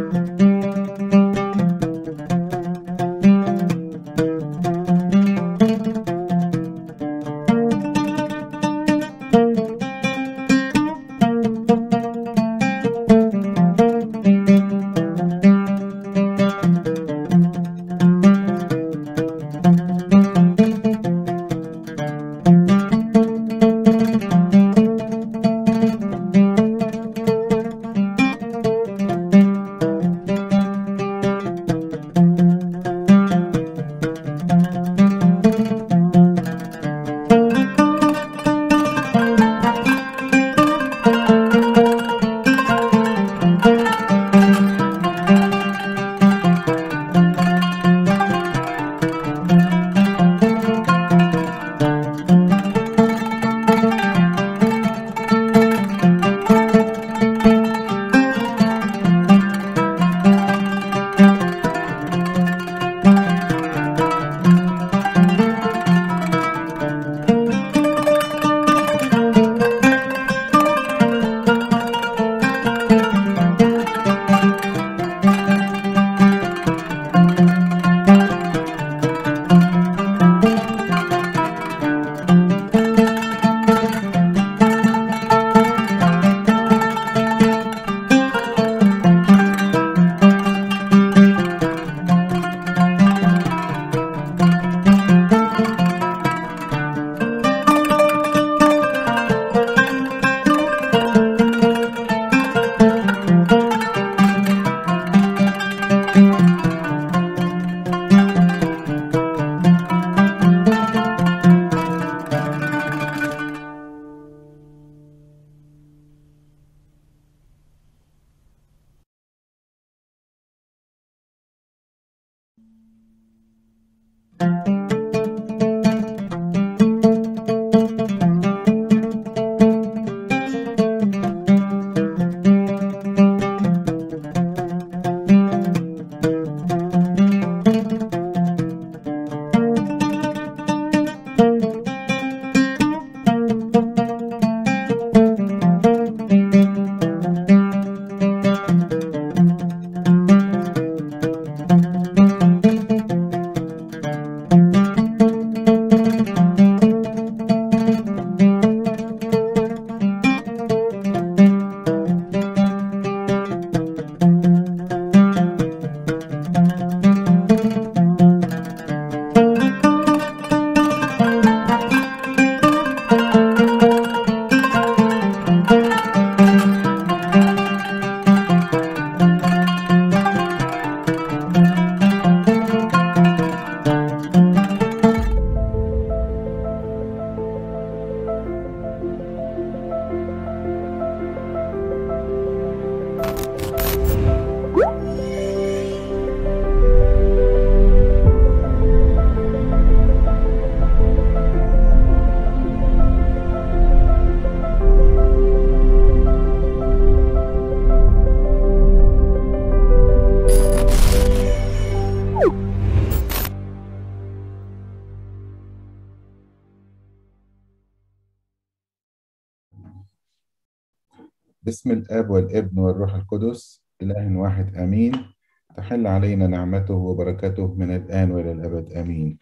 باسم الآب والابن والروح القدس إله واحد آمين. تحل علينا نعمته وبركته من الآن وإلى الأبد آمين.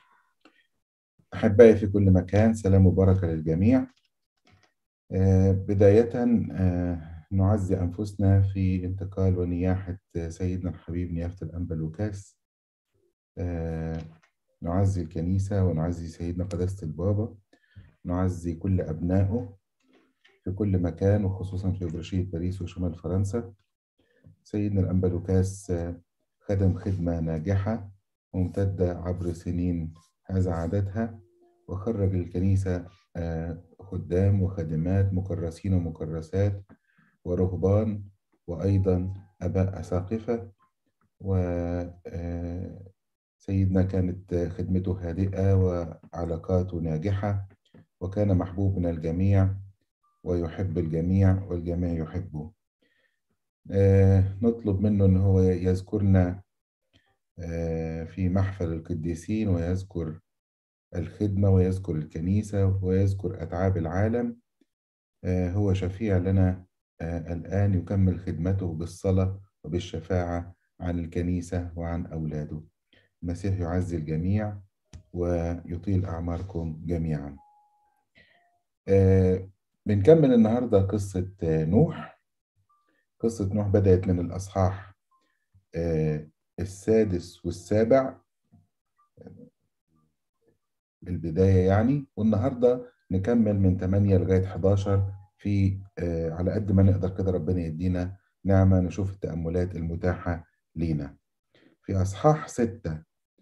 أحبائي في كل مكان، سلام وبركة للجميع. بداية نعزي أنفسنا في انتقال ونياحة سيدنا الحبيب نيافة الأنبا لوكاس. نعزي الكنيسة ونعزي سيدنا قداسة البابا، نعزي كل أبنائه في كل مكان وخصوصا في برشية باريس وشمال فرنسا. سيدنا الأنبا لوكاس خدم خدمة ناجحة ممتدة عبر سنين هذا عددها، وخرج الكنيسة خدام وخادمات مكرسين ومكرسات ورهبان وأيضا أباء أساقفة. وسيدنا كانت خدمته هادئة وعلاقاته ناجحة، وكان محبوب من الجميع ويحب الجميع والجميع يحبه. نطلب منه أن هو يذكرنا في محفل القديسين، ويذكر الخدمة ويذكر الكنيسة ويذكر أتعاب العالم. هو شفيع لنا الآن، يكمل خدمته بالصلاة وبالشفاعة عن الكنيسة وعن أولاده. المسيح يعزي الجميع ويطيل أعماركم جميعا. بنكمل النهاردة قصة نوح. قصة نوح بدأت من الأصحاح السادس والسابع، البداية يعني، والنهاردة نكمل من 8 لغاية 11 في على قد ما نقدر كده ربنا يدينا نعمة نشوف التأملات المتاحة لينا. في أصحاح 6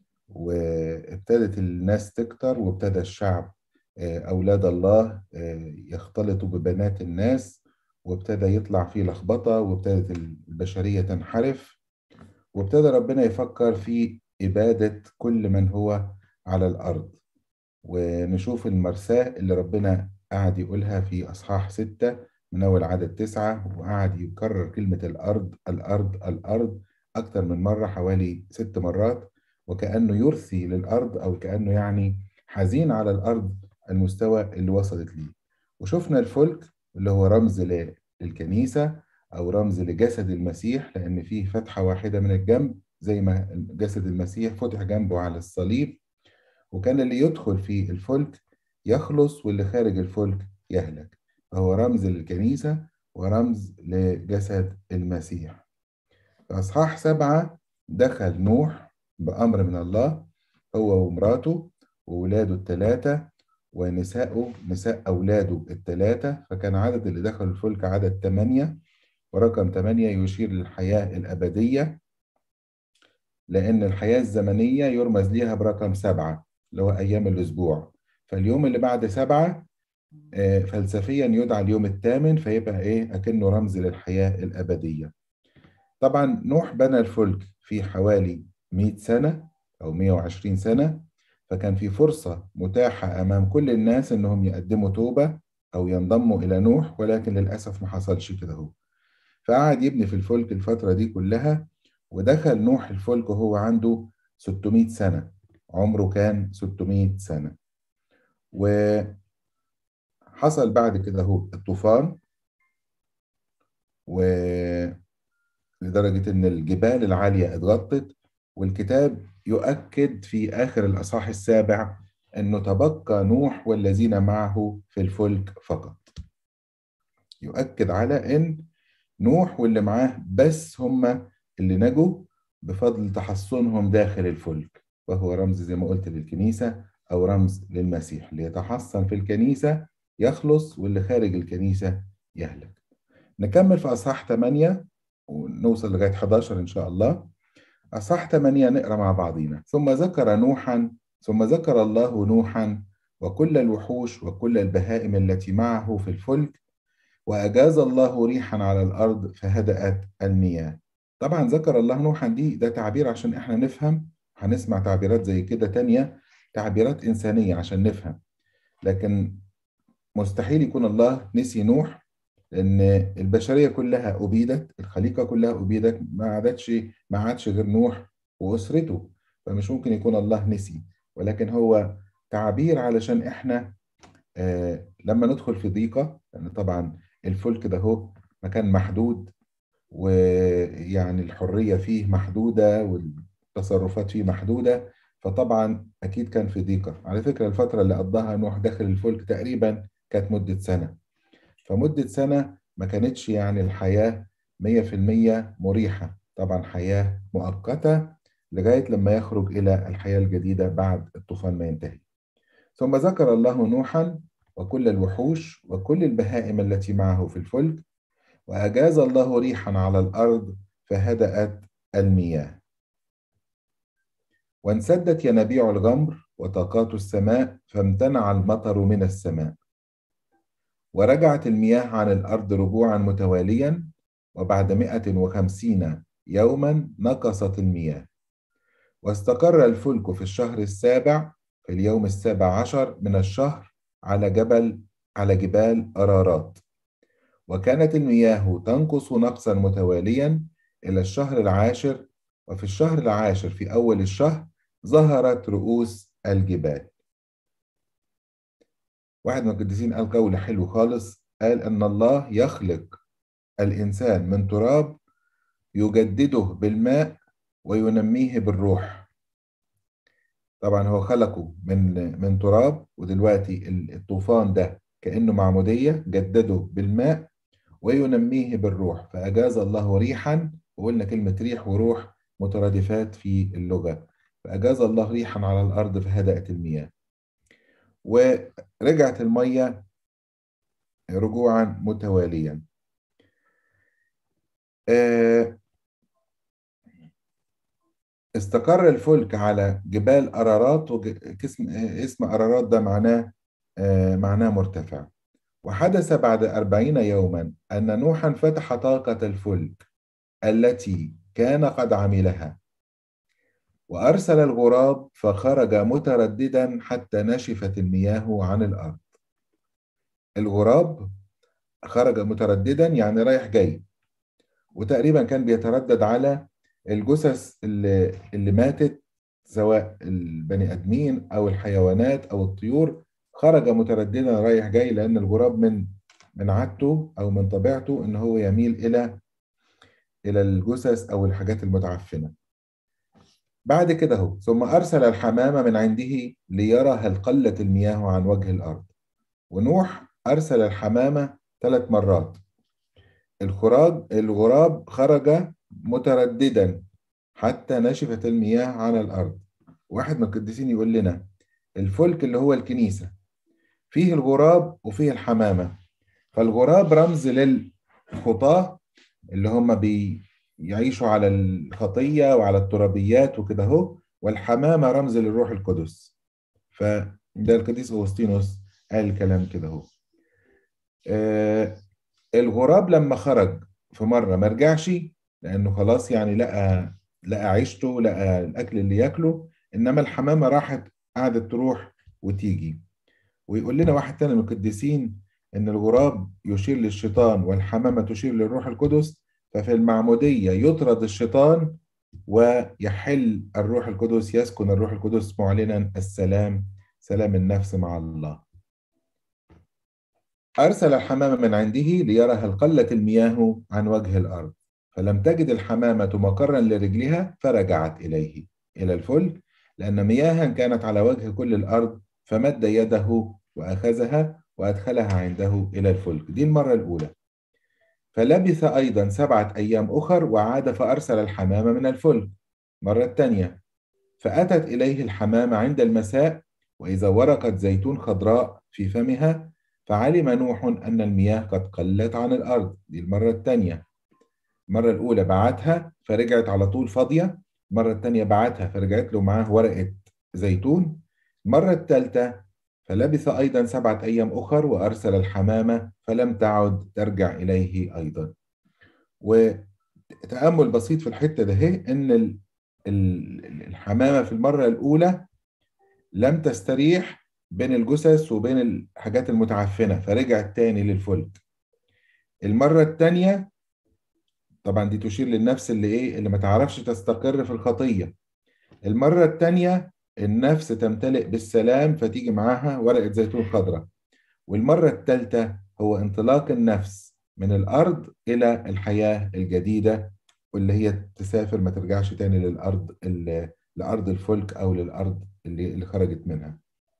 وابتدت الناس تكتر، وابتدى الشعب أولاد الله يختلطوا ببنات الناس، وابتدى يطلع فيه لخبطة، وابتدت البشرية تنحرف، وابتدى ربنا يفكر في إبادة كل من هو على الأرض. ونشوف المرساة اللي ربنا قعد يقولها في أصحاح 6 من أول عدد 9، وقعد يكرر كلمة الأرض الأرض الأرض أكتر من مرة، حوالي 6 مرات، وكأنه يرثي للأرض، أو كأنه يعني حزين على الأرض المستوى اللي وصلت ليه. وشفنا الفلك اللي هو رمز للكنيسة، أو رمز لجسد المسيح، لأن فيه فتحة واحدة من الجنب زي ما جسد المسيح فتح جنبه على الصليب، وكان اللي يدخل في الفلك يخلص واللي خارج الفلك يهلك. فهو رمز للكنيسة ورمز لجسد المسيح. في أصحاح 7 دخل نوح بأمر من الله، هو ومراته وولاده الثلاثة ونساءه، نساء أولاده الثلاثة، فكان عدد اللي دخلوا الفلك عدد 8. ورقم 8 يشير للحياة الأبدية، لأن الحياة الزمنية يرمز ليها برقم 7 اللي هو أيام الأسبوع. فاليوم اللي بعد 7 فلسفيا يدعى اليوم الثامن، فيبقى إيه أكنه رمز للحياة الأبدية. طبعا نوح بنى الفلك في حوالي 100 سنة أو 120 سنة، فكان في فرصة متاحة أمام كل الناس إنهم يقدموا توبة أو ينضموا إلى نوح، ولكن للأسف ما حصلش كده. هو فقعد يبني في الفلك الفترة دي كلها، ودخل نوح الفلك وهو عنده 600 سنة، عمره كان 600 سنة. وحصل بعد كده هو الطوفان، ولدرجة إن الجبال العالية اتغطت، والكتاب يؤكد في آخر الأصحاح السابع أنه تبقى نوح والذين معه في الفلك فقط. يؤكد على أن نوح واللي معاه بس هم اللي نجوا بفضل تحصنهم داخل الفلك، وهو رمز زي ما قلت للكنيسة، أو رمز للمسيح اللي يتحصن في الكنيسة يخلص، واللي خارج الكنيسة يهلك. نكمل في أصحاح 8 ونوصل لغاية 11 إن شاء الله. أصحاح 8 نقرأ مع بعضينا. ثم ذكر الله نوحا وكل الوحوش وكل البهائم التي معه في الفلك، وأجاز الله ريحا على الأرض فهدأت المياه. طبعا ذكر الله نوحا ده تعبير عشان احنا نفهم، هنسمع تعبيرات زي كده تانية، تعبيرات إنسانية عشان نفهم، لكن مستحيل يكون الله نسي نوح، لأن البشرية كلها أبيدت، الخليقة كلها أبيدت، ما عادش غير نوح وأسرته، فمش ممكن يكون الله نسي، ولكن هو تعبير علشان احنا لما ندخل في ضيقة، لأن طبعا الفلك ده هو مكان محدود، ويعني الحرية فيه محدودة والتصرفات فيه محدودة، فطبعا أكيد كان في ضيقة. على فكرة الفترة اللي قضاها نوح داخل الفلك تقريبا كانت مدة سنة، فمدة سنة ما كانتش يعني الحياة 100% مريحة، طبعا حياة مؤقتة لغاية لما يخرج إلى الحياة الجديدة بعد الطوفان ما ينتهي. ثم ذكر الله نوحا وكل الوحوش وكل البهائم التي معه في الفلك، وأجاز الله ريحا على الأرض فهدأت المياه، وانسدت ينابيع الغمر وطاقات السماء فامتنع المطر من السماء، ورجعت المياه عن الأرض رجوعا متواليا، وبعد 150 يوما نقصت المياه، واستقر الفلك في الشهر السابع في اليوم 17 من الشهر على جبال أرارات. وكانت المياه تنقص نقصا متواليا إلى الشهر العاشر، وفي الشهر العاشر في أول الشهر ظهرت رؤوس الجبال. واحد من القديسين قال قول حلو خالص، قال أن الله يخلق الإنسان من تراب يجدده بالماء وينميه بالروح. طبعا هو خلقه من تراب، ودلوقتي الطوفان ده كأنه معمودية، جدده بالماء وينميه بالروح. فأجاز الله ريحا، وقلنا كلمة ريح وروح مترادفات في اللغة. فأجاز الله ريحا على الأرض فهدأت المياه، ورجعت المية رجوعا متواليا. استقر الفلك على جبال أرارات، اسم أرارات ده معناه مرتفع. وحدث بعد 40 يوما أن نوحا فتح طاقة الفلك التي كان قد عملها، وأرسل الغراب فخرج مترددا حتى نشفت المياه عن الأرض. الغراب خرج مترددا يعني رايح جاي، وتقريبا كان بيتردد على الجثث اللي ماتت، سواء البني آدمين أو الحيوانات أو الطيور. خرج مترددا رايح جاي، لأن الغراب من عادته أو من طبيعته إن هو يميل إلى الجثث أو الحاجات المتعفنة. بعد كده هو ثم أرسل الحمامة من عنده ليرى هل قلت المياه عن وجه الأرض. ونوح أرسل الحمامة 3 مرات. الغراب خرج مترددا حتى نشفت المياه على الأرض. واحد من القديسين يقول لنا الفلك اللي هو الكنيسة فيه الغراب وفيه الحمامة. فالغراب رمز للخطاة اللي هم بيعيشوا على الخطية وعلى الترابيات وكده هو، والحمامة رمز للروح القدس. فده القديس أغسطينوس قال الكلام كده هو. آه الغراب لما خرج في مرة ما رجعش، لأنه خلاص يعني لقى عيشته، لقى الأكل اللي ياكله. إنما الحمامة راحت قعدت تروح وتيجي. ويقول لنا واحد تاني من القديسين إن الغراب يشير للشيطان والحمامة تشير للروح القدس. ففي المعمودية يطرد الشيطان ويحل الروح القدس، يسكن الروح القدس معلنا السلام، سلام النفس مع الله. أرسل الحمامة من عنده ليرى هل قلت المياه عن وجه الأرض، فلم تجد الحمامة مقرا لرجلها فرجعت إلى الفلك، لأن مياها كانت على وجه كل الأرض. فمد يده وأخذها وأدخلها عنده إلى الفلك. دي المرة الأولى. فلبث أيضا 7 أيام أخر وعاد فأرسل الحمامة من الفلك مرة تانية. فأتت إليه الحمامة عند المساء، وإذا ورقة زيتون خضراء في فمها. فعلم نوح أن المياه قد قلت عن الأرض. دي المرة الثانية. المرة الأولى بعتها فرجعت على طول فاضية. المرة الثانية بعتها فرجعت له معاه ورقة زيتون. المرة الثالثة فلبث أيضا 7 أيام أخر وأرسل الحمامة فلم تعد ترجع إليه أيضا. وتأمل بسيط في الحتة ده إن الحمامة في المرة الأولى لم تستريح بين الجثث وبين الحاجات المتعفنة، فرجعت تاني للفلك. المرة التانية طبعا دي تشير للنفس اللي ما تعرفش تستقر في الخطية. المرة التانية النفس تمتلئ بالسلام فتيجي معاها ورقة زيتون خضراء. والمرة الثالثة هو انطلاق النفس من الأرض إلى الحياة الجديدة، واللي هي تسافر ما ترجعش تاني لأرض الفلك أو للأرض اللي خرجت منها.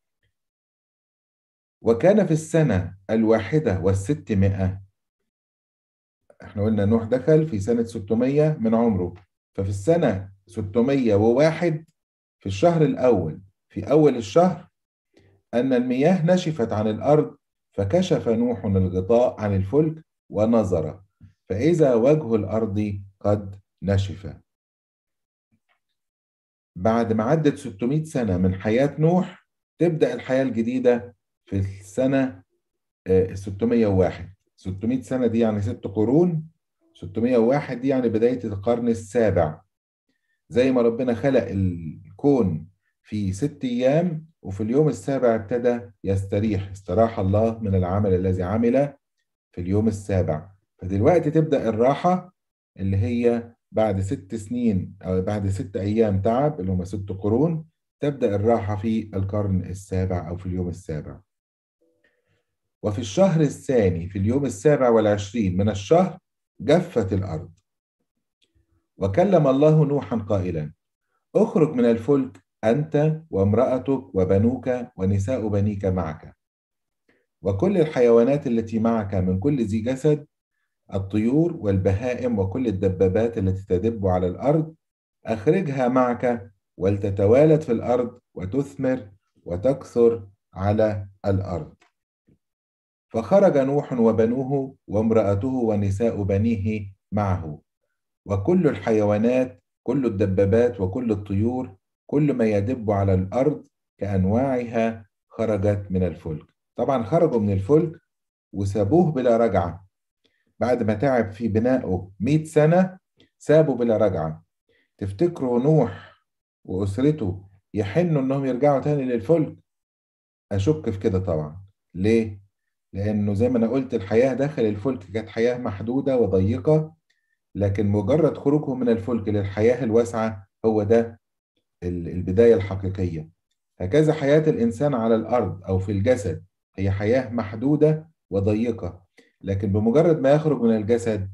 وكان في السنة 61 احنا قلنا نوح دخل في سنة 600 من عمره. ففي السنة 601 في الشهر الأول، في أول الشهر، أن المياه نشفت عن الأرض. فكشف نوح الغطاء عن الفلك ونظر، فإذا وجه الأرض قد نشف. بعد ما عدت 600 سنة من حياة نوح تبدأ الحياة الجديدة في السنة 601. 600 سنة دي يعني 6 قرون. 601 دي يعني بداية القرن السابع. زي ما ربنا خلق الكون في 6 أيام، وفي اليوم السابع ابتدى يستريح. استراح الله من العمل الذي عمل في اليوم السابع. فدلوقتي تبدأ الراحة اللي هي بعد 6 سنين أو بعد 6 أيام تعب اللي هم 6 قرون. تبدأ الراحة في القرن السابع أو في اليوم السابع. وفي الشهر الثاني في اليوم 27 من الشهر جفت الأرض. وكلم الله نوحا قائلا: اخرج من الفلك أنت وامرأتك وبنوك ونساء بنيك معك وكل الحيوانات التي معك من كل ذي جسد، الطيور والبهائم وكل الدبابات التي تدب على الأرض، أخرجها معك ولتتوالد في الأرض وتثمر وتكثر على الأرض. فخرج نوح وبنوه وامرأته ونساء بنيه معه وكل الحيوانات، كل الدبابات وكل الطيور، كل ما يدب على الأرض كأنواعها خرجت من الفلك. طبعا خرجوا من الفلك وسابوه بلا رجعة. بعد ما تعب في بنائه 100 سنة سابوا بلا رجعة. تفتكروا نوح وأسرته يحنوا إنهم يرجعوا تاني للفلك؟ أشك في كده طبعا. ليه؟ لأنه زي ما أنا قلت الحياة داخل الفلك كانت حياة محدودة وضيقة، لكن مجرد خروجهم من الفلك للحياة الواسعة هو ده البداية الحقيقية. هكذا حياة الإنسان على الأرض أو في الجسد هي حياة محدودة وضيقة، لكن بمجرد ما يخرج من الجسد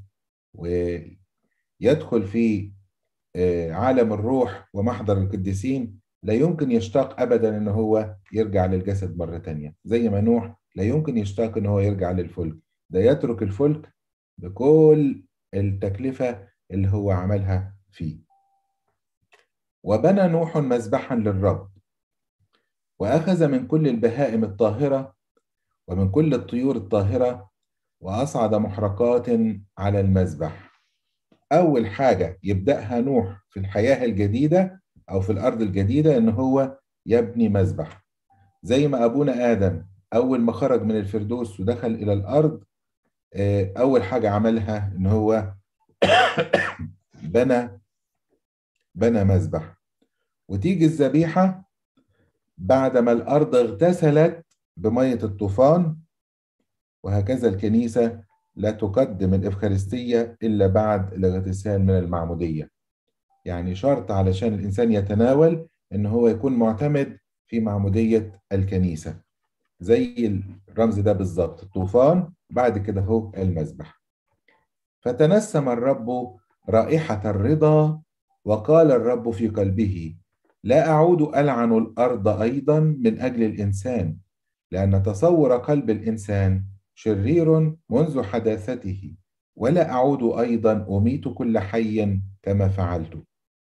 ويدخل في عالم الروح ومحضر القديسين لا يمكن يشتاق أبدا إن هو يرجع للجسد مرة تانية، زي ما نوح لا يمكن يشتاق إن هو يرجع للفلك، ده يترك الفلك بكل التكلفة اللي هو عملها فيه. وبنى نوح مذبحا للرب وأخذ من كل البهائم الطاهرة ومن كل الطيور الطاهرة وأصعد محرقات على المذبح. أول حاجة يبدأها نوح في الحياة الجديدة أو في الأرض الجديدة إن هو يبني مذبح، زي ما أبونا آدم أول ما خرج من الفردوس ودخل إلى الأرض أول حاجة عملها إن هو بنى مذبح. وتيجي الذبيحة بعد ما الأرض اغتسلت بمية الطوفان، وهكذا الكنيسة لا تقدم الإفخارستية إلا بعد الاغتسال من المعمودية. يعني شرط علشان الإنسان يتناول إن هو يكون معتمد في معمودية الكنيسة، زي الرمز ده بالظبط، الطوفان بعد كده هو المذبح. فتنسم الرب رائحة الرضا وقال الرب في قلبه: لا أعود ألعن الأرض أيضا من أجل الإنسان، لأن تصور قلب الإنسان شرير منذ حداثته، ولا أعود أيضا أميت كل حي كما فعلت.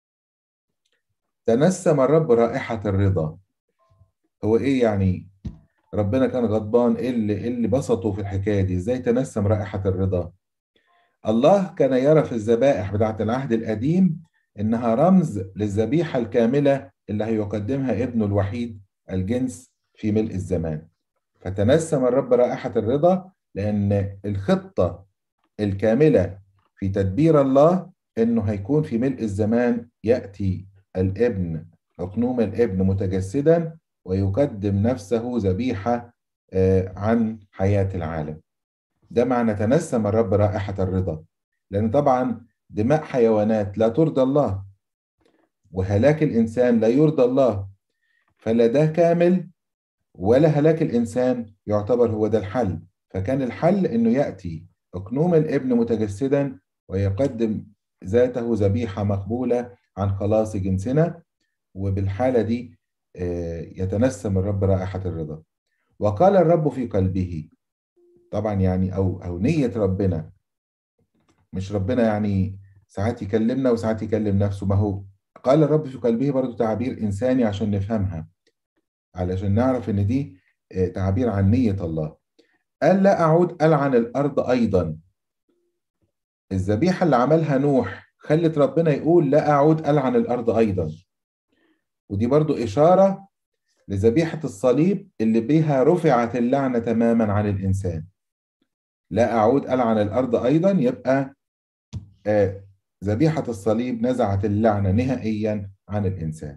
تنسم الرب رائحة الرضا. هو إيه يعني؟ ربنا كان غضبان؟ إيه اللي بسطه في الحكاية دي؟ إزاي تنسم رائحة الرضا؟ الله كان يرى في الذبائح بتاعة العهد القديم إنها رمز للذبيحة الكاملة اللي هيقدمها ابنه الوحيد الجنس في ملء الزمان. فتنسم الرب رائحة الرضا لأن الخطة الكاملة في تدبير الله إنه هيكون في ملء الزمان يأتي الابن أقنوم الابن متجسدا ويقدم نفسه ذبيحة عن حياة العالم. ده معنى تنسم الرب رائحة الرضا، لأن طبعا دماء حيوانات لا ترضى الله، وهلاك الإنسان لا يرضى الله، فلا ده كامل ولا هلاك الإنسان يعتبر هو ده الحل. فكان الحل إنه يأتي أقنوم الابن متجسدا ويقدم ذاته ذبيحة مقبولة عن خلاص جنسنا، وبالحالة دي يتنسم الرب رائحة الرضا. وقال الرب في قلبه، طبعا يعني أو نية ربنا، مش ربنا يعني ساعات يكلمنا وساعات يكلم نفسه، ما هو قال الرب في قلبه برضو تعبير إنساني عشان نفهمها، علشان نعرف إن دي تعبير عن نية الله. قال: لا أعود ألعن الأرض أيضا. الذبيحة اللي عملها نوح خلت ربنا يقول لا أعود ألعن الأرض أيضا، ودي برضو إشارة لذبيحة الصليب اللي بها رفعت اللعنة تماما عن الإنسان. لا أعود ألعن الأرض أيضا يبقى ذبيحة الصليب نزعت اللعنة نهائيا عن الإنسان.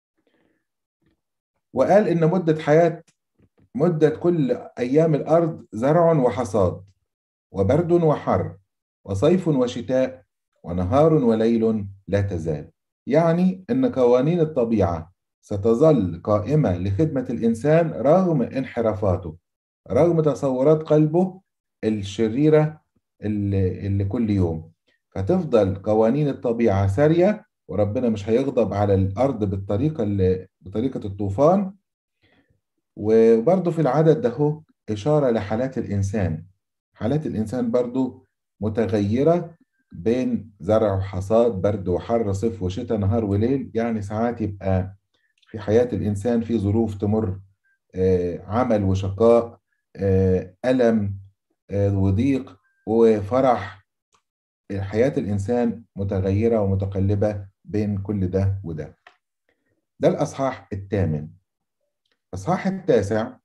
وقال إن مدة كل أيام الأرض زرع وحصاد وبرد وحر وصيف وشتاء ونهار وليل لا تزال. يعني إن قوانين الطبيعة ستظل قائمة لخدمة الإنسان رغم انحرافاته، رغم تصورات قلبه الشريرة اللي كل يوم. فتفضل قوانين الطبيعة سارية، وربنا مش هيغضب على الأرض بطريقة الطوفان. وبرضه في العدد ده هو إشارة لحالات الإنسان. حالات الإنسان برضه متغيرة بين زرع وحصاد، برد وحر، صيف وشتاء، نهار وليل. يعني ساعات يبقى في حياة الإنسان في ظروف تمر، عمل وشقاء، ألم، وضيق وفرح. حياة الإنسان متغيرة ومتقلبة بين كل ده وده. ده الأصحاح الثامن. الأصحاح التاسع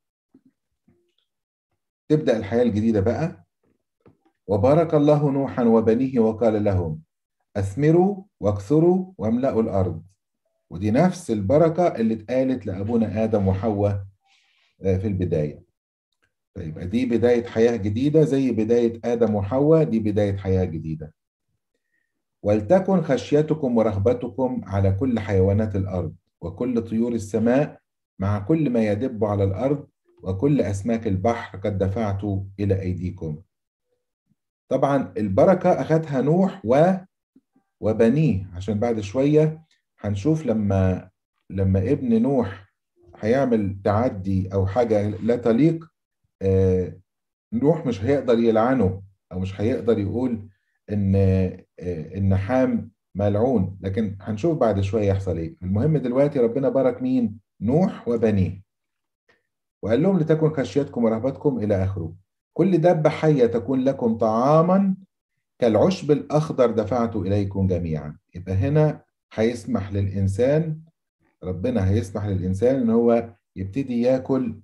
تبدأ الحياة الجديدة بقى. وبارك الله نوحا وبنيه وقال لهم أثمروا واكثروا واملأوا الأرض. ودي نفس البركة اللي اتقالت لأبونا آدم وحواء في البداية. فيبقى دي بداية حياة جديدة، زي بداية آدم وحواء دي بداية حياة جديدة. ولتكن خشيتكم ورهبتكم على كل حيوانات الأرض وكل طيور السماء مع كل ما يدب على الأرض وكل أسماك البحر قد دفعت إلى أيديكم. طبعا البركة أخذها نوح وبنيه، عشان بعد شوية هنشوف لما ابن نوح هيعمل تعدي أو حاجة لا تليق، نوح مش هيقدر يلعنه، أو مش هيقدر يقول إن حام ملعون. لكن هنشوف بعد شوية يحصل إيه. المهم دلوقتي ربنا بارك مين؟ نوح وبنيه، وقال لهم لتكن خشيتكم ورهبتكم إلى آخره. كل دابة حية تكون لكم طعاما كالعشب الأخضر دفعت إليكم جميعا. يبقى هنا هيسمح للإنسان، ربنا هيسمح للإنسان إن هو يبتدي ياكل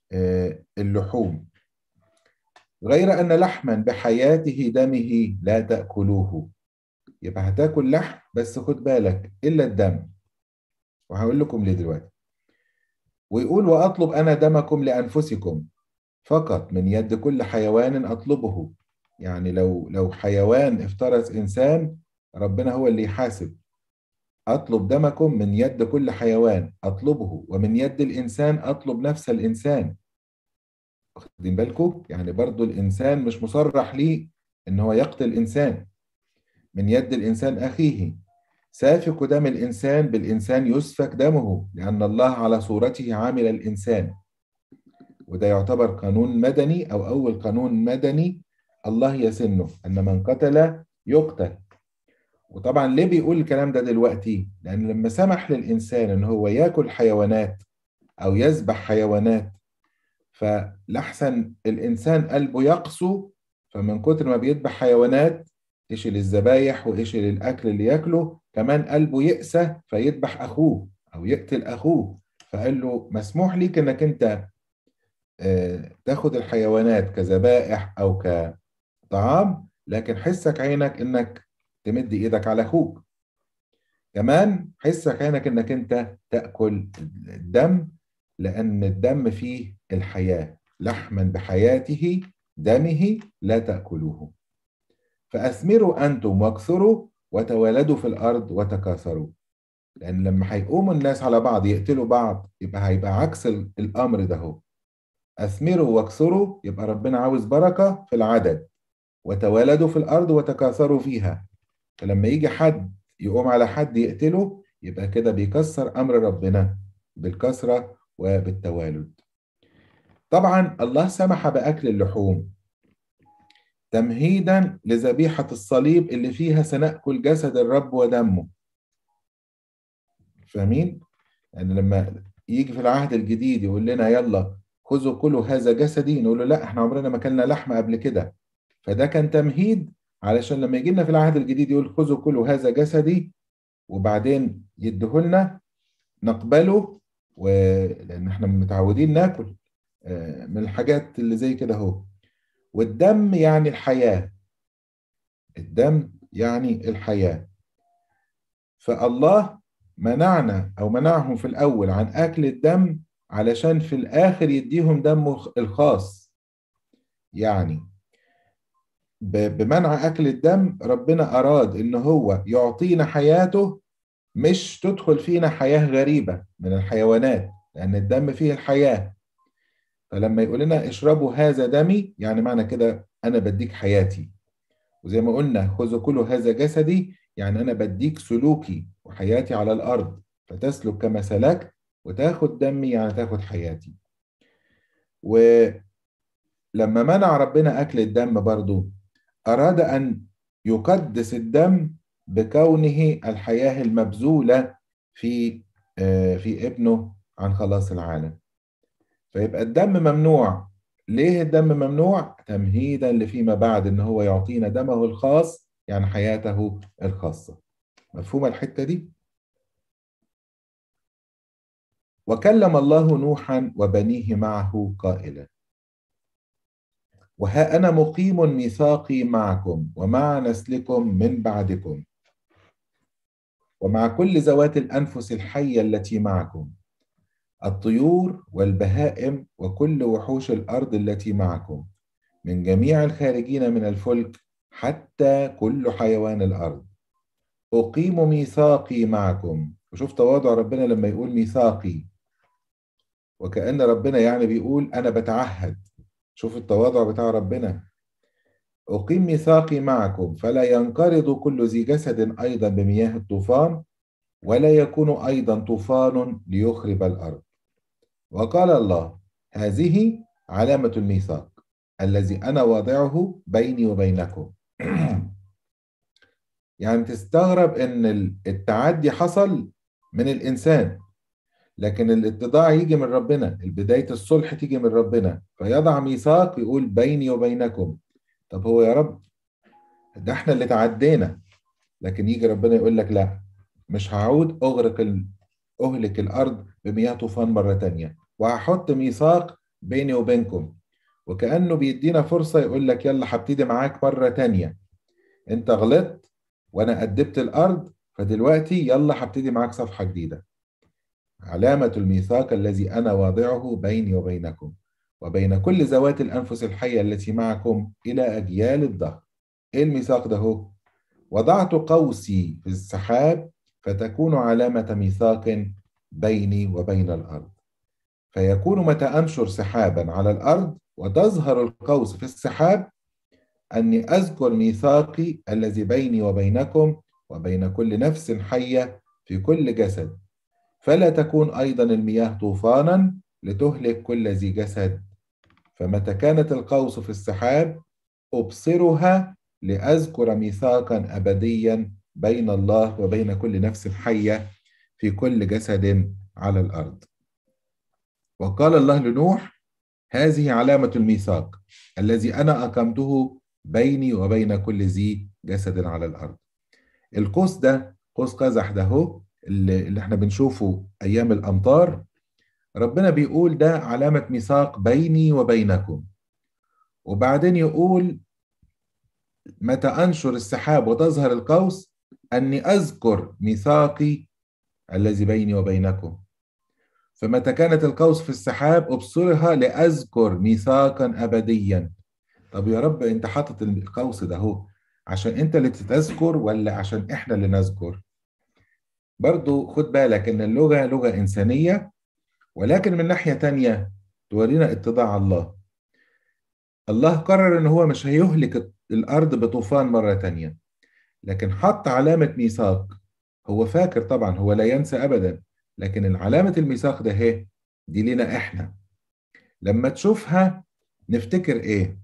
اللحوم، غير أن لحما بحياته دمه لا تأكلوه. يبقى هتاكل لحم بس خد بالك إلا الدم، وهقول لكم ليه دلوقتي. ويقول وأطلب أنا دمكم لأنفسكم فقط من يد كل حيوان أطلبه. يعني لو حيوان افترس إنسان، ربنا هو اللي يحاسب. أطلب دمكم من يد كل حيوان أطلبه، ومن يد الإنسان أطلب نفس الإنسان. واخدين بالكم؟ يعني برضو الإنسان مش مصرح ليه إن هو يقتل إنسان. من يد الإنسان أخيه سافك دم الإنسان بالإنسان يسفك دمه، لأن الله على صورته عامل الإنسان. وده يعتبر قانون مدني، أو أول قانون مدني الله يسنه، أن من قتل يقتل. وطبعا ليه بيقول الكلام ده دلوقتي؟ لأن لما سمح للإنسان إن هو ياكل حيوانات أو يذبح حيوانات، فلحسن الإنسان قلبه يقسو، فمن كتر ما بيذبح حيوانات إيش للذبايح وإيش للأكل اللي ياكله، كمان قلبه يقسى فيذبح أخوه أو يقتل أخوه. فقال له مسموح ليك إنك أنت تاخد الحيوانات كذبائح أو كطعام، لكن حسك عينك إنك تمد إيدك على أخوك. كمان حسك عينك إنك أنت تأكل الدم، لأن الدم فيه الحياة. لحما بحياته دمه لا تأكلوه. فأثمروا أنتم واكثروا وتوالدوا في الأرض وتكاثروا. لأن لما هيقوموا الناس على بعض يقتلوا بعض، هيبقى عكس الأمر ده هو. أثمروا واكثروا، يبقى ربنا عاوز بركة في العدد، وتوالدوا في الأرض وتكاثروا فيها. فلما يجي حد يقوم على حد يقتله، يبقى كده بيكسر أمر ربنا بالكسرة وبالتوالد. طبعا الله سمح بأكل اللحوم تمهيدا لذبيحة الصليب اللي فيها سنأكل جسد الرب ودمه. فاهمين؟ يعني لما يجي في العهد الجديد يقول لنا يلا خذوا كلوا هذا جسدي، نقول له لا احنا عمرنا ما اكلنا لحمة قبل كده. فده كان تمهيد علشان لما يجي لنا في العهد الجديد يقول خذوا كلوا هذا جسدي، وبعدين يديهولنا نقبله، ولان احنا متعودين ناكل من الحاجات اللي زي كده اهو. والدم يعني الحياة، الدم يعني الحياة. فالله منعنا أو منعهم في الأول عن أكل الدم علشان في الآخر يديهم دمه الخاص. يعني بمنع أكل الدم ربنا أراد إن هو يعطينا حياته، مش تدخل فينا حياة غريبة من الحيوانات، لأن الدم فيه الحياة. فلما يقول لنا اشربوا هذا دمي، يعني معنى كده أنا بديك حياتي. وزي ما قلنا خذوا كل هذا جسدي، يعني أنا بديك سلوكي وحياتي على الأرض فتسلك كما سلكت، وتاخد دمي يعني تاخد حياتي. ولما منع ربنا أكل الدم برضو أراد أن يقدس الدم بكونه الحياة المبذولة في في ابنه عن خلاص العالم. فيبقى الدم ممنوع. ليه الدم ممنوع؟ تمهيدا لفيما بعد ان هو يعطينا دمه الخاص، يعني حياته الخاصة. مفهوم الحتة دي؟ وكلم الله نوحا وبنيه معه قائلا: وها أنا مقيم ميثاقي معكم ومع نسلكم من بعدكم ومع كل ذوات الأنفس الحية التي معكم، الطيور والبهائم وكل وحوش الأرض التي معكم، من جميع الخارجين من الفلك حتى كل حيوان الأرض. أقيم ميثاقي معكم. وشوف تواضع ربنا لما يقول ميثاقي، وكأن ربنا يعني بيقول أنا بتعهد. شوف التواضع بتاع ربنا. أقيم ميثاقي معكم فلا ينقرض كل ذي جسد أيضا بمياه الطوفان، ولا يكون أيضا طوفان ليخرب الأرض. وقال الله: هذه علامة الميثاق الذي أنا واضعه بيني وبينكم. يعني تستغرب إن التعدي حصل من الإنسان، لكن الاتضاع يجي من ربنا، البداية الصلح تيجي من ربنا، فيضع ميثاق يقول بيني وبينكم. طب هو يا رب ده احنا اللي تعدينا، لكن يجي ربنا يقول لك لا، مش هعود أهلك الأرض بمياه طوفان مرة تانية، وهحط ميثاق بيني وبينكم. وكأنه بيدينا فرصة يقول لك يلا هبتدي معاك مرة تانية، انت غلطت وانا أدبت الأرض، فدلوقتي يلا هبتدي معاك صفحة جديدة. علامة الميثاق الذي أنا واضعه بيني وبينكم وبين كل ذوات الأنفس الحية التي معكم إلى أجيال الدهر. إيه الميثاق ده هو؟ وضعت قوسي في السحاب فتكون علامة ميثاق بيني وبين الأرض، فيكون متى أنشر سحابا على الأرض وتظهر القوس في السحاب أني أذكر ميثاقي الذي بيني وبينكم وبين كل نفس حية في كل جسد، فلا تكون أيضا المياه طوفانا لتهلك كل ذي جسد. فمتى كانت القوس في السحاب أبصرها لأذكر ميثاقا أبديا بين الله وبين كل نفس حية في كل جسد على الأرض. وقال الله لنوح: هذه علامة الميثاق الذي أنا أقمته بيني وبين كل ذي جسد على الأرض. القوس ده، قوس قزح ده هو اللي احنا بنشوفه أيام الأمطار، ربنا بيقول ده علامة ميثاق بيني وبينكم. وبعدين يقول متى أنشر السحاب وتظهر القوس أني أذكر ميثاقي الذي بيني وبينكم. فمتى كانت القوس في السحاب أبصرها لأذكر ميثاقا أبديا. طب يا رب أنت حاطط القوس ده هو عشان أنت اللي تتذكر ولا عشان إحنا اللي نذكر؟ برضو خد بالك إن اللغة لغة إنسانية، ولكن من ناحية تانية تورينا اتضاع الله. الله قرر إن هو مش هيهلك الأرض بطوفان مرة تانية، لكن حط علامة ميثاق. هو فاكر طبعا، هو لا ينسى أبدا، لكن العلامة الميثاق ده هي دي لنا إحنا. لما تشوفها نفتكر إيه؟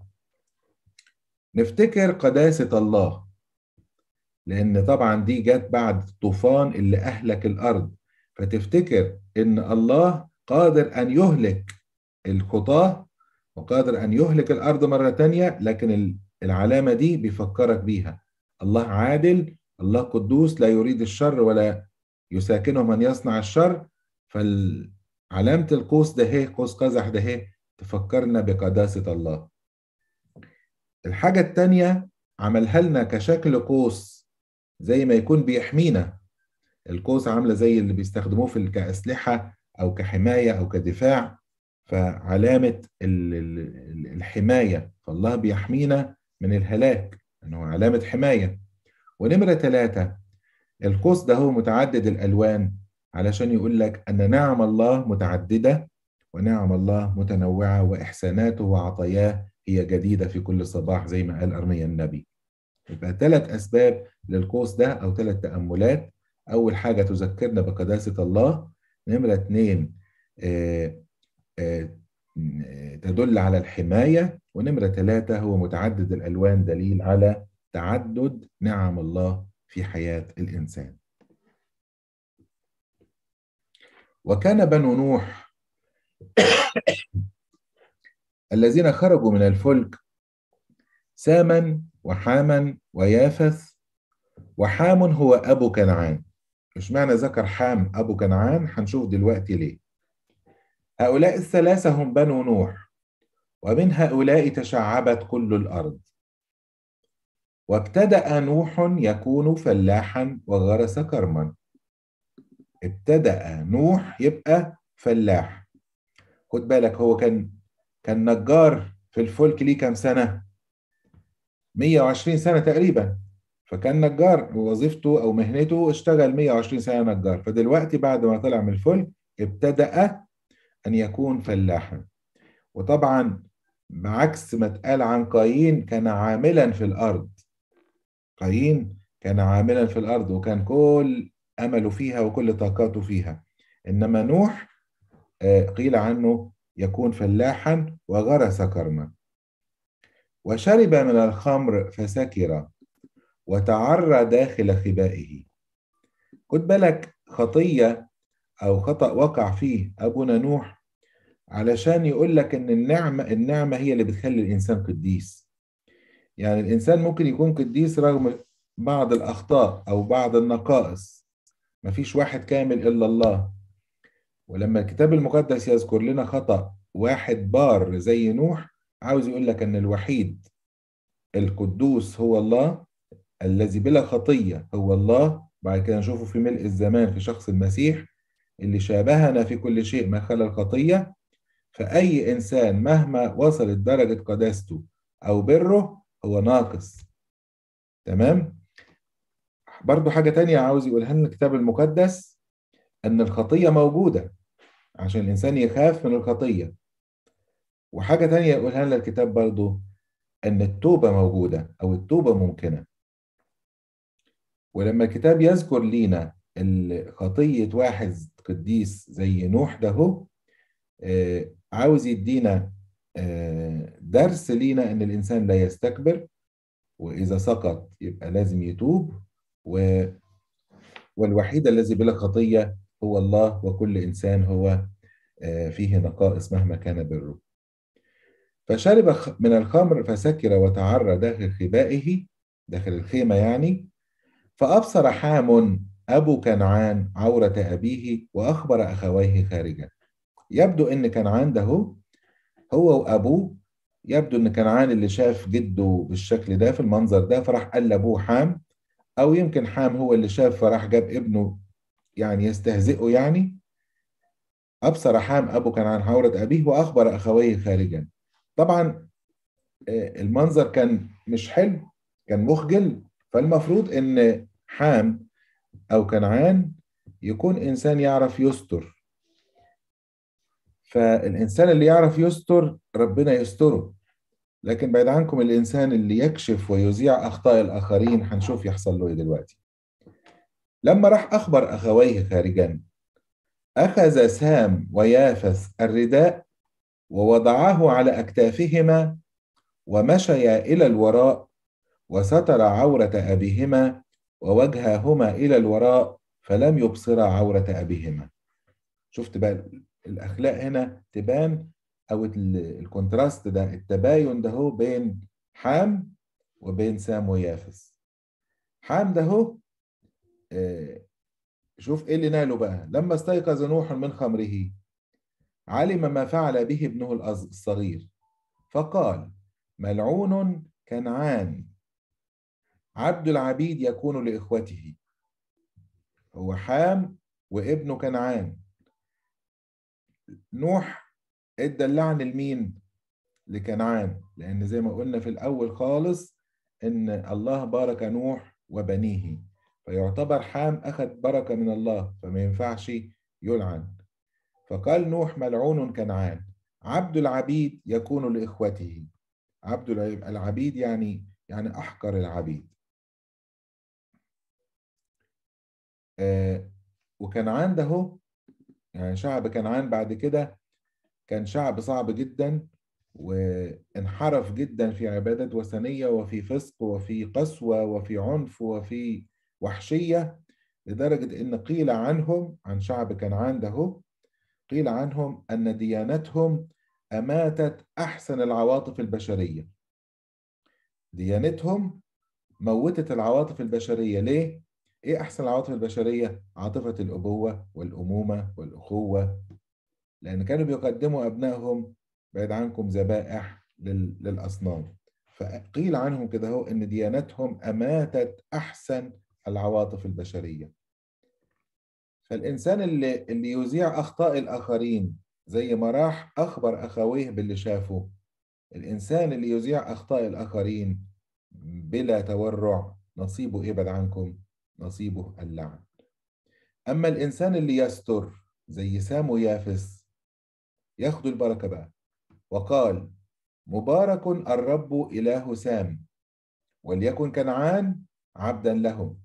نفتكر قداسة الله، لأن طبعا دي جت بعد الطوفان اللي أهلك الأرض، فتفتكر إن الله قادر أن يهلك الخطاة وقادر أن يهلك الأرض مرة تانية، لكن العلامة دي بيفكرك بيها. الله عادل، الله قدوس، لا يريد الشر ولا يساكنه من يصنع الشر. فعلامة القوس ده هي قوس قزح ده هي تفكرنا بقداسة الله. الحاجة التانية عملها لنا كشكل قوس زي ما يكون بيحمينا. القوس عاملة زي اللي بيستخدموه كأسلحة أو كحماية أو كدفاع، فعلامة الحماية، فالله بيحمينا من الهلاك أنه علامة حماية. ونمرة 3، القوس ده هو متعدد الألوان علشان يقول لك أن نعم الله متعددة ونعم الله متنوعة وإحساناته وعطاياه هي جديدة في كل صباح، زي ما قال أرميا النبي. يبقى 3 أسباب للقوس ده أو 3 تأملات. أول حاجة تذكرنا بقداسة الله. نمرة 2 آه، آه، تدل على الحماية. ونمرة 3 هو متعدد الألوان، دليل على تعدد نعم الله في حياة الإنسان. وكان بنو نوح الذين خرجوا من الفلك ساما وحاما ويافث. وحام هو أبو كنعان. مش معنى ذكر حام أبو كنعان، هنشوف دلوقتي ليه. هؤلاء ال3 هم بنو نوح، ومن هؤلاء تشعبت كل الأرض. وابتدأ نوح يكون فلاحا وغرس كرما. ابتدأ نوح يبقى فلاح. خد بالك، هو كان نجار في الفلك ليه كام سنة؟ 120 سنة تقريبا. فكان نجار، وظيفته أو مهنته اشتغل 120 سنة نجار. فدلوقتي بعد ما طلع من الفلك ابتدأ أن يكون فلاحا. وطبعا بعكس ما اتقال عن قايين، كان عاملا في الأرض. قايين كان عاملا في الأرض وكان كل أمله فيها وكل طاقاته فيها. إنما نوح قيل عنه يكون فلاحا وغرس كرما. وشرب من الخمر فسكر وتعرى داخل خبائه. خد بالك، خطية أو خطأ وقع فيه أبونا نوح علشان يقول لك إن النعمة هي اللي بتخلي الإنسان قديس. يعني الإنسان ممكن يكون قديس رغم بعض الأخطاء أو بعض النقائص. مفيش واحد كامل إلا الله. ولما الكتاب المقدس يذكر لنا خطأ واحد بار زي نوح، عاوز يقول لك أن الوحيد القدوس هو الله، الذي بلا خطية هو الله. بعد كده نشوفه في ملء الزمان في شخص المسيح اللي شابهنا في كل شيء ما خلا الخطية. فأي إنسان مهما وصلت درجة قداسته أو بره هو ناقص. تمام؟ برضو حاجة تانية عاوز يقولها لنا الكتاب المقدس، أن الخطية موجودة عشان الإنسان يخاف من الخطية. وحاجة تانية يقولها لنا الكتاب برضو، أن التوبة موجودة أو التوبة ممكنة. ولما الكتاب يذكر لينا خطية واحد قديس زي نوح ده هو عاوز يدينا درس لينا أن الإنسان لا يستكبر، وإذا سقط يبقى لازم يتوب. والوحيد الذي بلا خطية هو الله، وكل إنسان هو فيه نقائص مهما كان بره. فشرب من الخمر فسكر وتعرى داخل خبائه، داخل الخيمة يعني. فأبصر حام أبو كنعان عورة أبيه وأخبر أخويه خارجا. يبدو أن كنعان ده هو وأبوه. يبدو أن كنعان اللي شاف جده بالشكل ده في المنظر ده فراح قال لأبوه حام، أو يمكن حام هو اللي شاف فراح جاب ابنه يعني يستهزئه يعني. أبصر حام أبو كنعان عورة أبيه وأخبر أخويه خارجا. طبعا المنظر كان مش حلو، كان مخجل. فالمفروض ان حام او كنعان يكون انسان يعرف يستر. فالانسان اللي يعرف يستر ربنا يستره. لكن بعيد عنكم الانسان اللي يكشف ويذيع اخطاء الاخرين، هنشوف يحصل له ايه دلوقتي. لما راح اخبر اخويه خارجا، اخذ سام ويافث الرداء ووضعاه على اكتافهما ومشيا الى الوراء وستر عورة أبيهما ووجههما إلى الوراء فلم يبصرا عورة أبيهما. شفت بقى الأخلاق هنا تبان، أو الكونتراست ده، التباين ده هو بين حام وبين سام ويافس. حام ده هو شوف إيه اللي ناله بقى. لما استيقظ نوح من خمره علم ما فعل به ابنه الصغير فقال ملعون كنعان عبد العبيد يكون لإخوته. هو حام وابنه كنعان. نوح ادى اللعن لمين؟ لكنعان، لأن زي ما قلنا في الأول خالص إن الله بارك نوح وبنيه، فيعتبر حام أخذ بركة من الله فما ينفعش يلعن. فقال نوح ملعون كنعان عبد العبيد يكون لإخوته. عبد العبيد يعني أحقر العبيد. آه، وكنعان ده هو، يعني شعب كنعان بعد كده كان شعب صعب جدا، وانحرف جدا في عبادة وثنية وفي فسق وفي قسوة وفي عنف وفي وحشية، لدرجة إن قيل عنهم، عن شعب كنعان ده هو، قيل عنهم أن ديانتهم أماتت أحسن العواطف البشرية. ديانتهم موتت العواطف البشرية. ليه؟ إيه أحسن العواطف البشرية؟ عاطفة الأبوة والأمومة والأخوة، لأن كانوا بيقدموا أبنائهم بعيد عنكم ذبائح للأصنام. فقيل عنهم كده هو إن ديانتهم أماتت أحسن العواطف البشرية. فالإنسان اللي يذيع أخطاء الآخرين زي ما راح أخبر أخويه باللي شافه، الإنسان اللي يذيع أخطاء الآخرين بلا تورع نصيبه إيه بعد عنكم؟ نصيبه اللعن. أما الإنسان اللي يستر زي سام ويافس ياخدوا البركة بقى. وقال: مبارك الرب إله سام، وليكن كنعان عبدا لهم.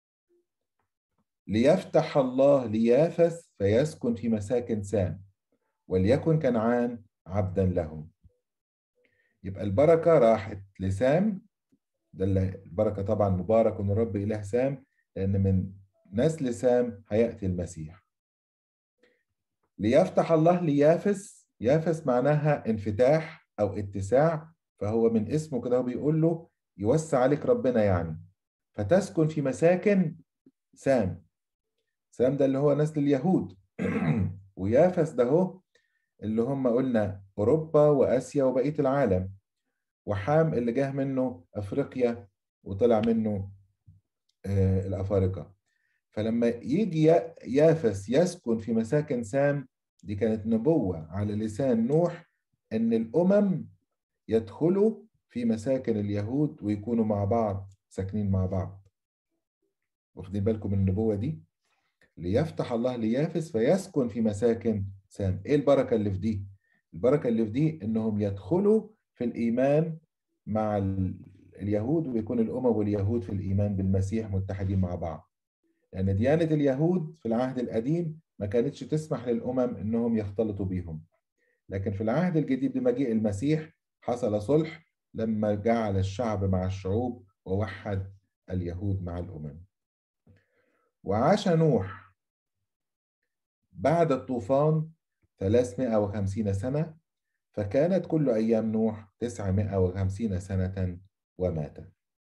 ليفتح الله ليافس فيسكن في مساكن سام، وليكن كنعان عبدا لهم. يبقى البركة راحت لسام، ده البركة طبعا مبارك الرب إله سام، لأن من نسل سام هيأتي المسيح. ليفتح الله ليافس، يافس معناها انفتاح أو اتساع، فهو من اسمه كده هو بيقول له يوسع عليك ربنا يعني. فتسكن في مساكن سام. سام ده اللي هو نسل اليهود ويافس ده هو اللي هم قلنا أوروبا وآسيا وبقية العالم، وحام اللي جه منه أفريقيا وطلع منه الأفارقة. فلما يجي يافس يسكن في مساكن سام، دي كانت نبوة على لسان نوح أن الأمم يدخلوا في مساكن اليهود ويكونوا مع بعض ساكنين مع بعض. واخدين بالكم من النبوة دي؟ ليفتح الله ليافس فيسكن في مساكن سام. ايه البركة اللي في دي؟ البركة اللي في دي انهم يدخلوا في الإيمان مع اليهود، ويكون الأمم واليهود في الإيمان بالمسيح متحدين مع بعض. لأن ديانة اليهود في العهد القديم ما كانتش تسمح للأمم إنهم يختلطوا بيهم، لكن في العهد الجديد بمجيء المسيح حصل صلح لما جعل الشعب مع الشعوب ووحد اليهود مع الأمم. وعاش نوح بعد الطوفان 350 سنة، فكانت كل أيام نوح 950 سنة ومات.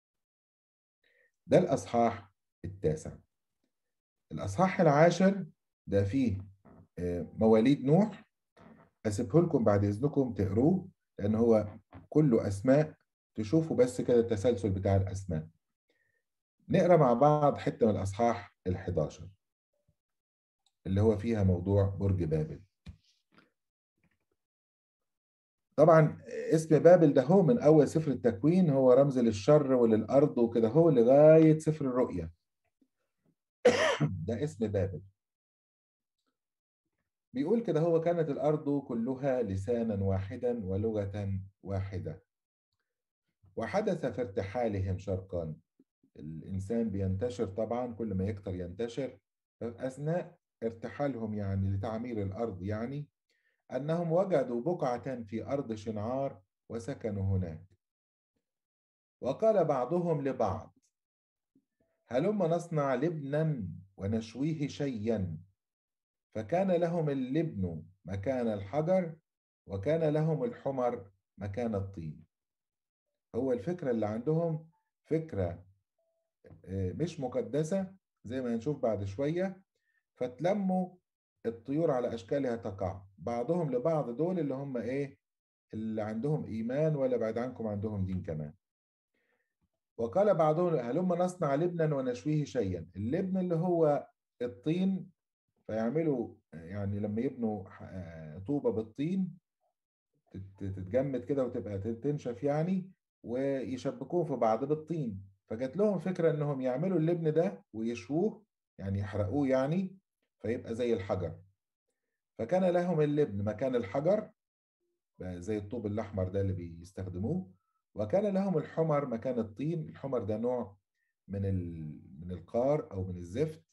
ده الأصحاح التاسع. الأصحاح العاشر ده فيه مواليد نوح، أسيبه لكم بعد إذنكم تقروه، لأن هو كله أسماء، تشوفوا بس كده التسلسل بتاع الأسماء. نقرأ مع بعض حتة من الأصحاح ال11 اللي هو فيها موضوع برج بابل. طبعا اسم بابل ده هو من أول سفر التكوين هو رمز للشر وللأرض وكده، هو لغاية سفر الرؤيا ده اسم بابل. بيقول كده: هو كانت الأرض كلها لسانا واحدا ولغة واحدة، وحدث في ارتحالهم شرقا. الإنسان بينتشر طبعا، كل ما يكتر ينتشر. أثناء ارتحالهم يعني لتعمير الأرض، يعني أنهم وجدوا بقعة في أرض شنعار وسكنوا هناك. وقال بعضهم لبعض: هلم نصنع لبنا ونشويه شيا. فكان لهم اللبن مكان الحجر، وكان لهم الحمر مكان الطين. هو الفكرة اللي عندهم فكرة مش مقدسة زي ما هنشوف بعد شوية. فتلموا الطيور على أشكالها تقع، بعضهم لبعض، دول اللي هم إيه؟ اللي عندهم إيمان ولا بعد عنكم عندهم دين كمان. وقال بعضهم: هلما نصنع لبنا ونشويه شيئا. اللبن اللي هو الطين، فيعملوا يعني لما يبنوا طوبة بالطين تتجمد كده وتبقى تنشف يعني، ويشبكوه في بعض بالطين. فجات لهم فكرة انهم يعملوا اللبن ده ويشووه، يعني يحرقوه يعني، فيبقى زي الحجر. فكان لهم اللبن مكان الحجر بقى زي الطوب الأحمر ده اللي بيستخدموه، وكان لهم الحمر مكان الطين. الحمر ده نوع من القار أو من الزفت،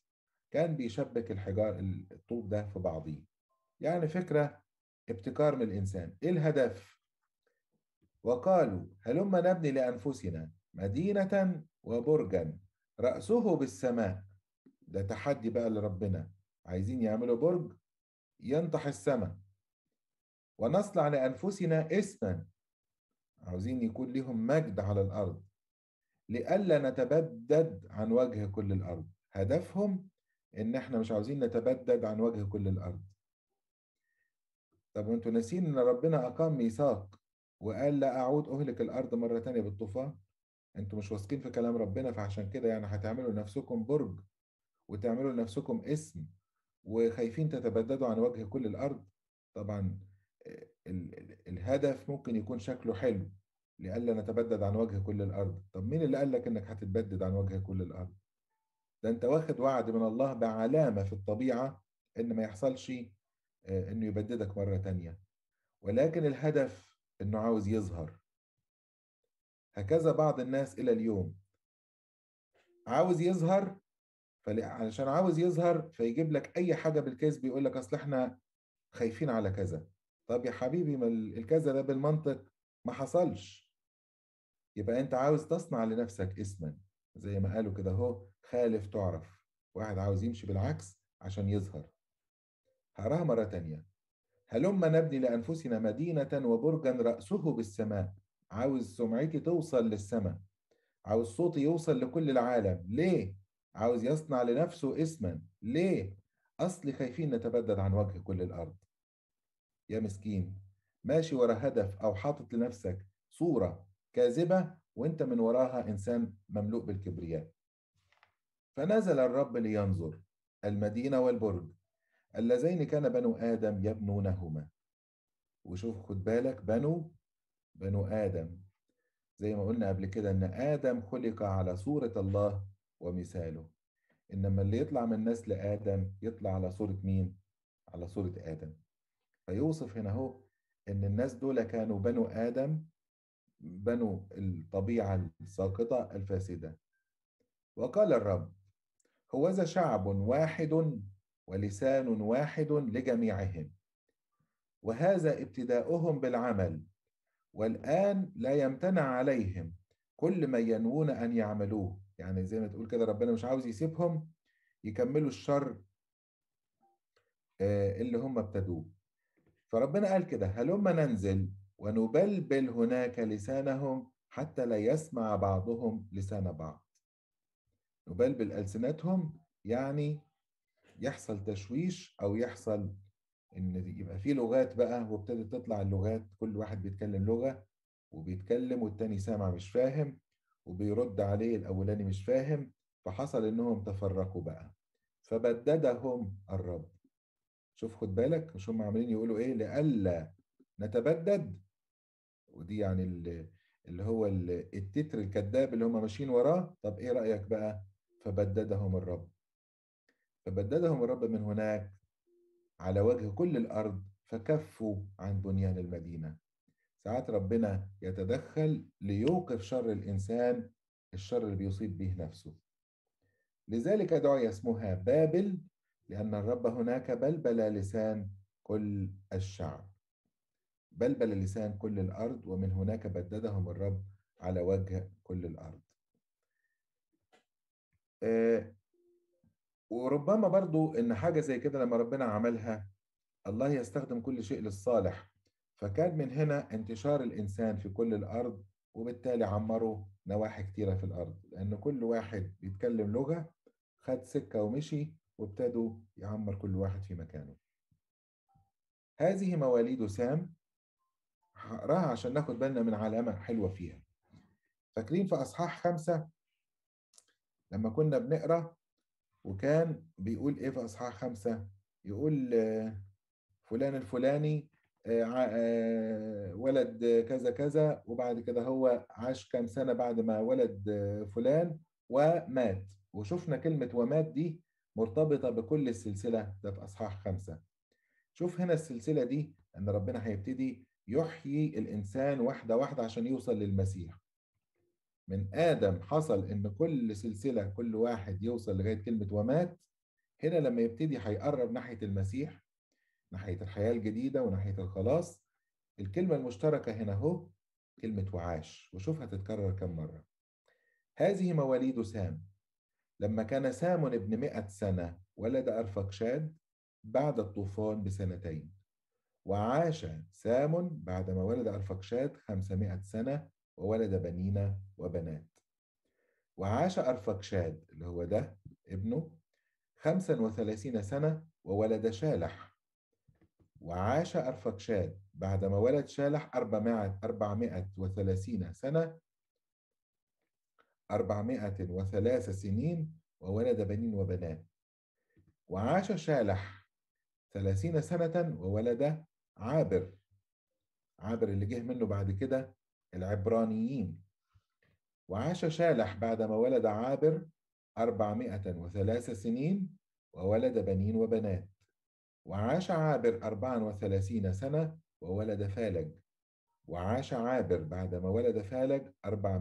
كان بيشبك الحجار الطوب ده في بعضيه. يعني فكرة ابتكار من الإنسان. إيه الهدف؟ وقالوا هلما نبني لأنفسنا مدينة وبرجا رأسه بالسماء. ده تحدي بقى لربنا، عايزين يعملوا برج ينطح السماء. ونصنع لأنفسنا اسما، عاوزين يكون لهم مجد على الأرض، لئلا نتبدد عن وجه كل الأرض. هدفهم إن إحنا مش عاوزين نتبدد عن وجه كل الأرض. طب وانتوا ناسين إن ربنا أقام ميثاق وقال لا أعود أهلك الأرض مرة تانية بالطوفان؟ انتوا مش واثقين في كلام ربنا، فعشان كده يعني هتعملوا لنفسكم برج وتعملوا لنفسكم اسم وخايفين تتبددوا عن وجه كل الأرض. طبعا الهدف ممكن يكون شكله حلو، لئلا نتبدد عن وجه كل الأرض. طب مين اللي قال لك إنك هتتبدد عن وجه كل الأرض؟ ده أنت واخد وعد من الله بعلامة في الطبيعة إن ما يحصلش إنه يبددك مرة تانية، ولكن الهدف إنه عاوز يظهر. هكذا بعض الناس إلى اليوم عاوز يظهر، علشان عاوز يظهر فيجيب لك أي حاجة بالكذب، يقول لك أصل إحنا خايفين على كذا. طب يا حبيبي، ما الكذا ده بالمنطق ما حصلش. يبقى انت عاوز تصنع لنفسك اسما، زي ما قالوا كده اهو، خالف تعرف. واحد عاوز يمشي بالعكس عشان يظهر. هقراها مرة تانية. هلما نبني لأنفسنا مدينة وبرجا رأسه بالسماء. عاوز سمعتي توصل للسماء، عاوز صوتي يوصل لكل العالم. ليه؟ عاوز يصنع لنفسه اسما. ليه؟ أصل خايفين نتبدد عن وجه كل الأرض. يا مسكين، ماشي ورا هدف أو حاطط لنفسك صورة كاذبة وانت من وراها إنسان مملوء بالكبرياء. فنزل الرب لينظر المدينة والبرج اللذين كان بنو آدم يبنونهما. وشوف، خد بالك، بنو آدم. زي ما قلنا قبل كده إن آدم خلق على صورة الله ومثاله، إنما اللي يطلع من نسل آدم يطلع على صورة مين؟ على صورة آدم. فيوصف هنا هو إن الناس دول كانوا بنو آدم، بنو الطبيعة الساقطة الفاسدة. وقال الرب هوذا شعب واحد ولسان واحد لجميعهم، وهذا ابتداؤهم بالعمل، والآن لا يمتنع عليهم كل ما ينوون أن يعملوه. يعني زي ما تقول كده ربنا مش عاوز يسيبهم يكملوا الشر اللي هم ابتدوه. فربنا قال كده هلما ننزل ونبلبل هناك لسانهم حتى لا يسمع بعضهم لسان بعض. نبلبل ألسنتهم يعني يحصل تشويش أو يحصل إن يبقى في لغات بقى، وابتدت تطلع اللغات، كل واحد بيتكلم لغة وبيتكلم والتاني سامع مش فاهم وبيرد عليه الأولاني مش فاهم. فحصل إنهم تفرقوا بقى فبددهم الرب. شوف، خد بالك، مش هم عاملين يقولوا إيه؟ لئلا نتبدد. ودي يعني اللي هو التتر الكذاب اللي هم ماشيين وراه. طب إيه رأيك بقى؟ فبددهم الرب. فبددهم الرب من هناك على وجه كل الأرض فكفوا عن بنيان المدينة. ساعات ربنا يتدخل ليوقف شر الإنسان، الشر اللي بيصيب به نفسه. لذلك دعي اسمها بابل، لأن الرب هناك بلبل لسان كل الشعب، بلبل لسان كل الأرض، ومن هناك بددهم الرب على وجه كل الأرض. آه وربما برضو إن حاجة زي كده لما ربنا عملها، الله يستخدم كل شيء للصالح. فكان من هنا انتشار الإنسان في كل الأرض، وبالتالي عمروا نواحي كتيرة في الأرض، لأن كل واحد بيتكلم لغة خد سكة ومشي وابتدوا يعمر كل واحد في مكانه. هذه مواليد سام. هقراها عشان ناخد بالنا من علامة حلوة فيها. فاكرين في أصحاح 5 لما كنا بنقرأ وكان بيقول إيه في أصحاح 5؟ يقول فلان الفلاني ولد كذا كذا، وبعد كده هو عاش كام سنة بعد ما ولد فلان ومات. وشفنا كلمة ومات دي مرتبطة بكل السلسلة ده في أصحاح 5. شوف هنا السلسلة دي أن ربنا هيبتدي يحيي الإنسان واحدة واحدة عشان يوصل للمسيح. من آدم حصل إن كل سلسلة كل واحد يوصل لغاية كلمة ومات، هنا لما يبتدي هيقرب ناحية المسيح، ناحية الحياة الجديدة وناحية الخلاص، الكلمة المشتركة هنا هو كلمة وعاش، وشوفها تتكرر كم مرة. هذه مواليد سام. لما كان سام ابن 100 سنة ولد أرفكشاد بعد الطوفان بسنتين. وعاش سام بعدما ولد أرفكشاد 500 سنة وولد بنين وبنات. وعاش أرفكشاد اللي هو ده ابنه 35 سنة وولد شالح. وعاش أرفكشاد بعدما ولد شالح 430 سنة 403 سنين وولد بنين وبنات. وعاش شالح 30 سنة وولد عابر. عابر اللي جه منه بعد كده العبرانيين. وعاش شالح بعدما ولد عابر 403 سنين وولد بنين وبنات. وعاش عابر 34 سنة وولد فالج. وعاش عابر بعدما ولد فالج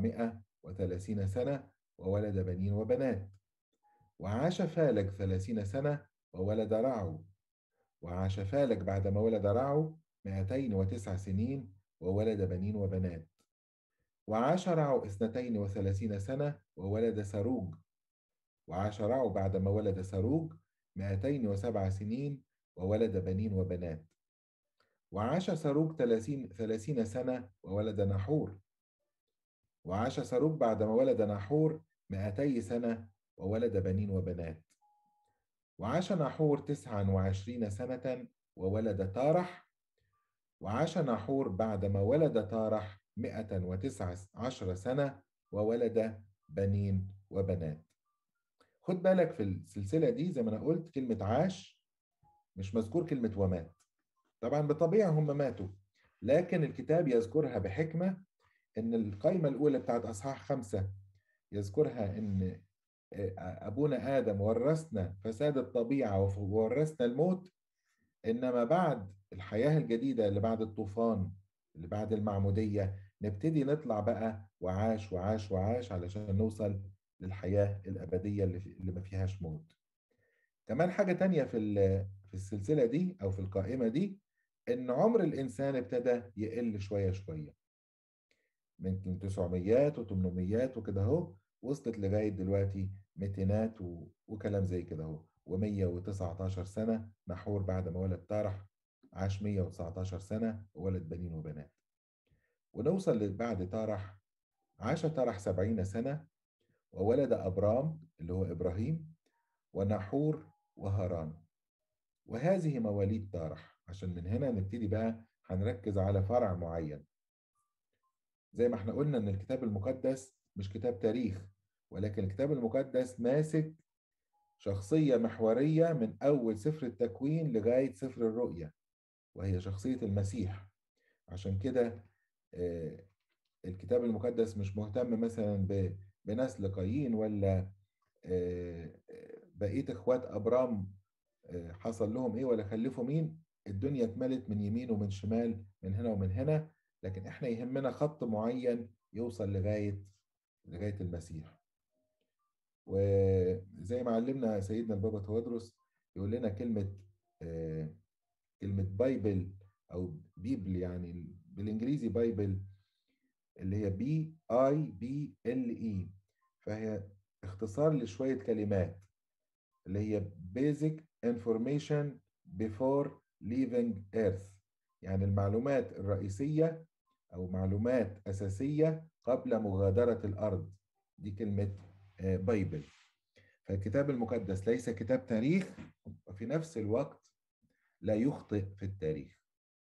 430 سنة وولد بنين وبنات. وعاش فالج 30 سنة وولد رعو. وعاش فالج بعدما ولد رعو 209 سنين وولد بنين وبنات. وعاش رعو 32 سنة وولد سروج. وعاش رعو بعدما ولد سروج 207 سنين وولد بنين وبنات. وعاش سروج 30 سنة وولد نحور. وعاش سروج بعدما ولد نحور 200 سنة وولد بنين وبنات. وعاش نحور 29 سنة وولد تارح. وعاش نحور بعدما ولد تارح 119 سنة وولد بنين وبنات. خد بالك في السلسلة دي زي ما أنا قلت كلمة عاش مش مذكور كلمة ومات. طبعا بالطبيعة هم ماتوا، لكن الكتاب يذكرها بحكمة. إن القائمة الأولى بتاعت أصحاح 5 يذكرها إن أبونا آدم ورثنا فساد الطبيعة وورثنا الموت، إنما بعد الحياة الجديدة اللي بعد الطوفان اللي بعد المعمودية نبتدي نطلع بقى وعاش وعاش وعاش علشان نوصل للحياة الأبدية اللي ما فيهاش موت. كمان حاجة تانية في السلسلة دي أو في القائمة دي، إن عمر الإنسان ابتدى يقل شوية شوية، من 900 و800 وكده أهو، وصلت لغاية دلوقتي 200 وكلام زي كده أهو، و119 سنة. نحور بعد ما ولد تارح عاش 119 سنة وولد بنين وبنات. ونوصل بعد تارح، عاش تارح 70 سنة وولد أبرام اللي هو إبراهيم ونحور وهاران. وهذه مواليد تارح. عشان من هنا نبتدي بقى هنركز على فرع معين. زي ما احنا قلنا ان الكتاب المقدس مش كتاب تاريخ، ولكن الكتاب المقدس ماسك شخصية محورية من أول سفر التكوين لغاية سفر الرؤيا، وهي شخصية المسيح. عشان كده الكتاب المقدس مش مهتم مثلا بنسل قايين ولا بقية اخوات أبرام حصل لهم ايه ولا خلفوا مين. الدنيا اتملت من يمين ومن شمال من هنا ومن هنا، لكن احنا يهمنا خط معين يوصل لغاية المسيح. وزي ما علمنا سيدنا البابا تودرس يقول لنا كلمة بايبل أو بيبل، يعني بالإنجليزي بايبل اللي هي BIBLE، فهي اختصار لشوية كلمات اللي هي basic information before leaving earth، يعني المعلومات الرئيسية أو معلومات أساسية قبل مغادرة الأرض. دي كلمة بايبل. فالكتاب المقدس ليس كتاب تاريخ، وفي نفس الوقت لا يخطئ في التاريخ.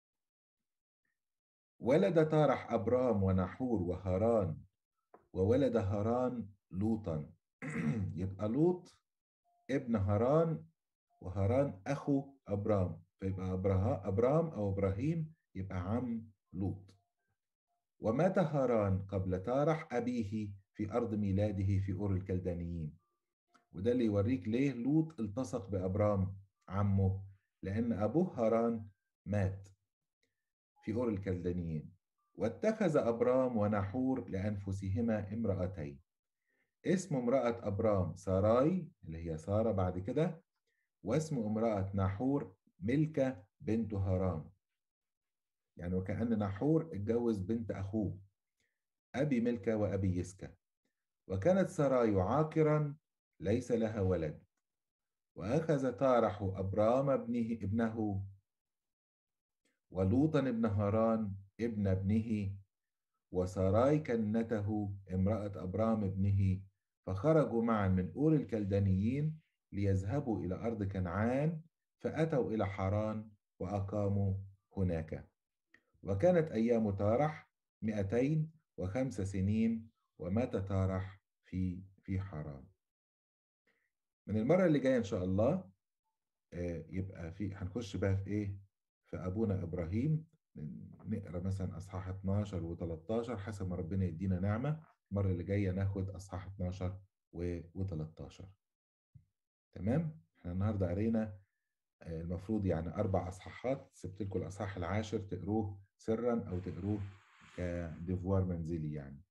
ولد تارح أبرام ونحور وهاران، وولد هاران لوطا. يبقى لوط ابن هاران، وهاران أخو أبرام، فيبقى أبرام أو إبراهيم يبقى عم لوط. ومات هاران قبل تارح أبيه في أرض ميلاده في أور الكلدانيين. وده اللي يوريك ليه لوط التصق بأبرام عمه، لأن أبوه هاران مات في أور الكلدانيين. واتخذ أبرام ونحور لأنفسهما امرأتين. اسم امرأة أبرام ساراي اللي هي سارة بعد كده، واسم امرأة ناحور ملكة بنت هاران. يعني وكأن ناحور اتجوز بنت أخوه أبي ملكة وأبي يسكا. وكانت سراي عاقرا ليس لها ولد، وأخذ تارح أبرام ابنه ولوطا ابن هاران ابن ابنه وساراي كنته امرأة أبرام ابنه، فخرجوا معا من أور الكلدانيين ليذهبوا إلى أرض كنعان، فأتوا إلى حران وأقاموا هناك. وكانت أيام تارح 205 سنين، ومات تارح في حران. من المرة اللي جاية إن شاء الله يبقى هنخش بقى في إيه؟ في أبونا إبراهيم. نقرأ مثلا أصحاح 12 و13 حسب ما ربنا يدينا نعمة. المرة اللي جاية ناخد أصحاح 12 و13. تمام؟ احنا النهاردة قرينا المفروض يعني 4 أصحاحات. سبت لكم الأصحاح العاشر تقروه سرا أو تقروه كديفوار منزلي يعني.